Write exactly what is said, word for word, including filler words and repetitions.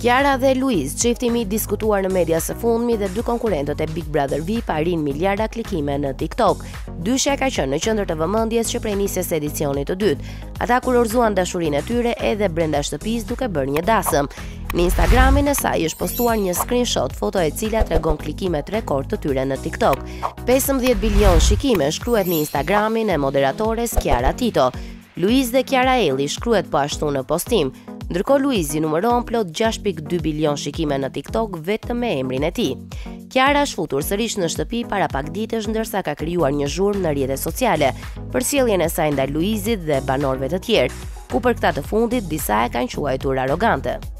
Kiara dhe Luiz, çifti i mi diskutuar në media së fundmi dhe dy konkurrentët e Big Brother V I P arrin miliarda klikime në TikTok. Dyshja ka qenë në qendër të vëmendjes që prej nisjes së edicionit të dytë. Ata kurorzuan dashurinë e tyre edhe brenda shtëpisë duke bërë një dasëm. Në Instagramin e saj është postuar një screenshot foto e cila tregon klikimet rekord të tyre në TikTok. pesëmbëdhjetë bilion shikime shkruhet në Instagramin e moderatores Kiara Tito. Luiz dhe Kiara Elli shkruhet po ashtu në postim. Ndërkohë Luizi numëron plot gjashtë pikë dy bilion shikime në TikTok vetëm me emrin e tij. Kiara është futur sërish në shtëpi para pak ditësh ndërsa ka krijuar një zhurmë në rrjetet sociale për sjelljen e saj ndaj Luizit dhe banorëve të tjerë, ku për këtë të fundit disa e kanë quajtur arrogante.